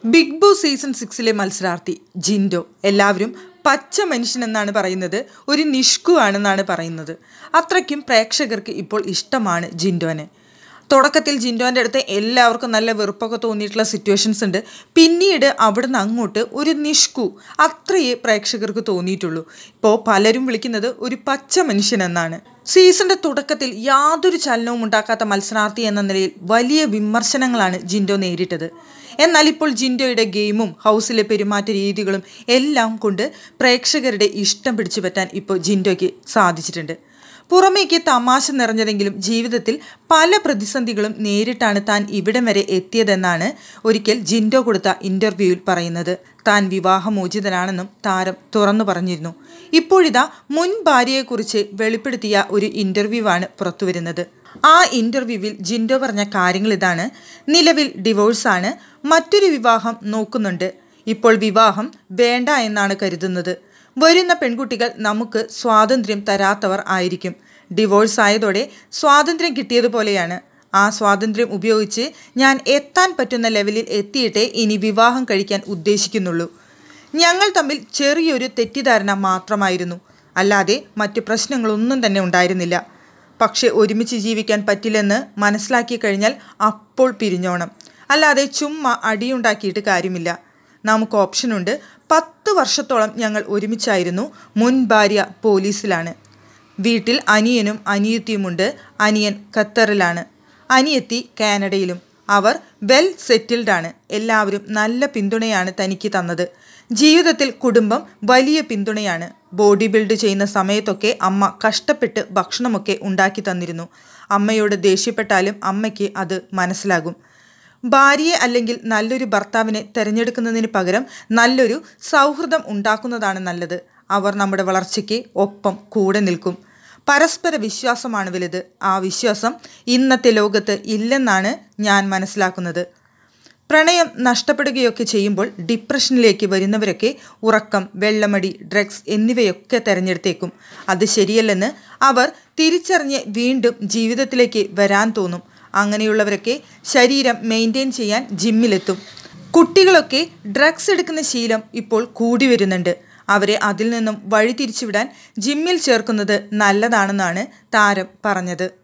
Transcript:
Big boss season 6 മത്സരാർത്ഥി ജിൻഡോ എല്ലാവരും പച്ച മനുഷ്യനെന്നാണ് പറയുന്നത്, ഒരു നിഷ്കു ആണെന്നാണ് പറയുന്നത്. അത്രയ്ക്കും പ്രേക്ഷകർക്ക് ഇപ്പോൾ ഇഷ്ടമാണ് ജിൻഡോനെ. തുടക്കത്തിൽ ജിൻഡോൻ്റെ അടുത്ത് എല്ലാവർക്കും നല്ല വെറുപ്പൊക്കെ തോന്നിയിട്ടുള്ള സിറ്റുവേഷൻസ് ഉണ്ട്. പിന്നീട് അവിടുന്ന് അങ്ങോട്ട് ഒരു നിഷ്കു അത്രയേ പ്രേക്ഷകർക്ക് തോന്നിയിട്ടുള്ളൂ. ഇപ്പോൾ പലരും വിളിക്കുന്നത് ഒരു പച്ച മനുഷ്യനെന്നാണ്. സീസണിൻ്റെ തുടക്കത്തിൽ യാതൊരു ചലനവും ഉണ്ടാക്കാത്ത മത്സരാർത്ഥി എന്ന നിലയിൽ വലിയ വിമർശനങ്ങളാണ് ജിൻഡോ നേരിട്ടത്. എന്നാൽ ഇപ്പോൾ ജിൻഡോയുടെ ഗെയിമും ഹൗസിലെ പെരുമാറ്റ രീതികളും എല്ലാം കൊണ്ട് പ്രേക്ഷകരുടെ ഇഷ്ടം പിടിച്ചു പറ്റാൻ ഇപ്പോൾ ജിൻഡോയ്ക്ക് സാധിച്ചിട്ടുണ്ട്. പുറമേക്ക് തമാശ നിറഞ്ഞതെങ്കിലും ജീവിതത്തിൽ പല പ്രതിസന്ധികളും നേരിട്ടാണ് താൻ ഇവിടം വരെ എത്തിയതെന്നാണ് ഒരിക്കൽ ജിൻഡോ കൊടുത്ത ഇൻ്റർവ്യൂവിൽ പറയുന്നത്. താൻ വിവാഹമോചിതനാണെന്നും താരം തുറന്നു പറഞ്ഞിരുന്നു. ഇപ്പോഴിതാ മുൻ ഭാര്യയെക്കുറിച്ച് വെളിപ്പെടുത്തിയ ഒരു ഇൻ്റർവ്യൂവാണ് പുറത്തുവരുന്നത്. ആ ഇൻ്റർവ്യൂവിൽ ജിൻഡോ പറഞ്ഞ കാര്യങ്ങൾ ഇതാണ്: നിലവിൽ ഡിവോഴ്സാണ്, മറ്റൊരു വിവാഹം നോക്കുന്നുണ്ട്, ഇപ്പോൾ വിവാഹം വേണ്ട എന്നാണ് കരുതുന്നത്. വരുന്ന പെൺകുട്ടികൾ നമുക്ക് സ്വാതന്ത്ര്യം തരാത്തവർ ആയിരിക്കും. ഡിവോഴ്സ് ആയതോടെ സ്വാതന്ത്ര്യം കിട്ടിയതുപോലെയാണ്. ആ സ്വാതന്ത്ര്യം ഉപയോഗിച്ച് ഞാൻ എത്താൻ പറ്റുന്ന ലെവലിൽ എത്തിയിട്ടേ ഇനി വിവാഹം കഴിക്കാൻ ഉദ്ദേശിക്കുന്നുള്ളൂ. ഞങ്ങൾ തമ്മിൽ ചെറിയൊരു തെറ്റിദ്ധാരണ മാത്രമായിരുന്നു, അല്ലാതെ മറ്റു പ്രശ്നങ്ങളൊന്നും തന്നെ ഉണ്ടായിരുന്നില്ല. പക്ഷെ ഒരുമിച്ച് ജീവിക്കാൻ പറ്റില്ലെന്ന് മനസ്സിലാക്കി കഴിഞ്ഞാൽ അപ്പോൾ പിരിഞ്ഞോണം, അല്ലാതെ ചുമ്മാ അടിയുണ്ടാക്കിയിട്ട് കാര്യമില്ല. നമുക്ക് ഓപ്ഷനുണ്ട്. 10 വർഷത്തോളം ഞങ്ങൾ ഒരുമിച്ചായിരുന്നു. മുൻ ഭാര്യ പോലീസിലാണ്. വീട്ടിൽ അനിയനും അനിയത്തിയുമുണ്ട്. അനിയൻ ഖത്തറിലാണ്, അനിയത്തി കാനഡയിലും. അവർ വെൽ സെറ്റിൽഡാണ്. എല്ലാവരും നല്ല പിന്തുണയാണ് തനിക്ക് തന്നത്. ജീവിതത്തിൽ കുടുംബം വലിയ പിന്തുണയാണ്. ബോഡി ബിൽഡ് ചെയ്യുന്ന സമയത്തൊക്കെ അമ്മ കഷ്ടപ്പെട്ട് ഭക്ഷണമൊക്കെ ഉണ്ടാക്കി തന്നിരുന്നു. അമ്മയോട് ദേഷ്യപ്പെട്ടാലും അമ്മയ്ക്ക് അത് മനസ്സിലാകും. ഭാര്യയെ അല്ലെങ്കിൽ നല്ലൊരു ഭർത്താവിനെ തിരഞ്ഞെടുക്കുന്നതിന് പകരം നല്ലൊരു സൗഹൃദം ഉണ്ടാക്കുന്നതാണ് നല്ലത്. അവർ നമ്മുടെ വളർച്ചയ്ക്ക് ഒപ്പം കൂടെ നിൽക്കും. പരസ്പര വിശ്വാസമാണ് വലുത്. ആ വിശ്വാസം ഇന്നത്തെ ലോകത്ത് ഇല്ലെന്നാണ് ഞാൻ മനസ്സിലാക്കുന്നത്. പ്രണയം നഷ്ടപ്പെടുകയൊക്കെ ചെയ്യുമ്പോൾ ഡിപ്രഷനിലേക്ക് വരുന്നവരൊക്കെ ഉറക്കം, വെള്ളമടി, ഡ്രഗ്സ് എന്നിവയൊക്കെ തിരഞ്ഞെടുത്തേക്കും. അത് ശരിയല്ലെന്ന് അവർ തിരിച്ചറിഞ്ഞ് വീണ്ടും ജീവിതത്തിലേക്ക് വരാൻ തോന്നും. അങ്ങനെയുള്ളവരൊക്കെ ശരീരം മെയിൻറ്റെയിൻ ചെയ്യാൻ ജിമ്മിലെത്തും. കുട്ടികളൊക്കെ ഡ്രഗ്സ് എടുക്കുന്ന ശീലം ഇപ്പോൾ കൂടി വരുന്നുണ്ട്. അവരെ അതിൽ നിന്നും വഴിതിരിച്ചുവിടാൻ ജിമ്മിൽ ചേർക്കുന്നത് നല്ലതാണെന്നാണ് താരം പറഞ്ഞത്.